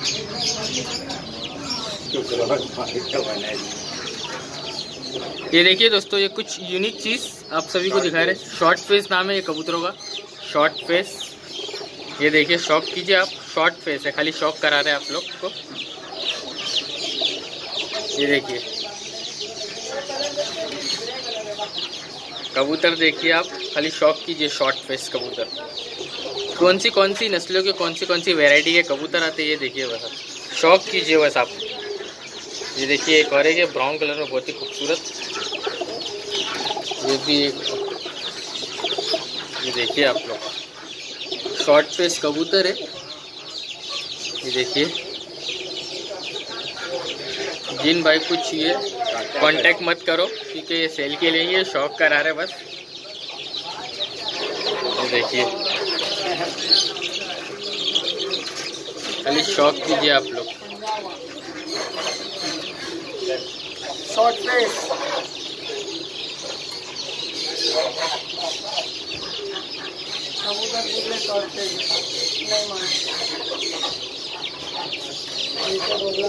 ये देखिए दोस्तों, ये कुछ यूनिक चीज़ आप सभी को दिखा रहे हैं। शॉर्ट फेस नाम है ये कबूतरों का, शॉर्ट फेस। ये देखिए, शॉक कीजिए आप, शॉर्ट फेस है, खाली शॉक करा रहे हैं आप लोग को। ये देखिए कबूतर, देखिए आप, खाली शॉक कीजिए, शॉर्ट फेस कबूतर। कौन सी नस्लों के कौन सी वैरायटी के कबूतर आते हैं ये देखिए बस आप, शॉक कीजिए बस आप। ये देखिए एक और है ब्राउन कलर में, बहुत ही खूबसूरत। ये भी एक, ये देखिए आप लोग, शॉर्ट फेस कबूतर है। ये देखिए, जिन भाई कुछ चाहिए कांटेक्ट मत करो, क्योंकि ये सेल के लिए ये शौक करा रहे बस। ये देखिए, खाली शौक कीजिए आप लोग। शॉर्ट फेस कबूतर बोले शॉर्ट फेस नहीं मार ये तो बोला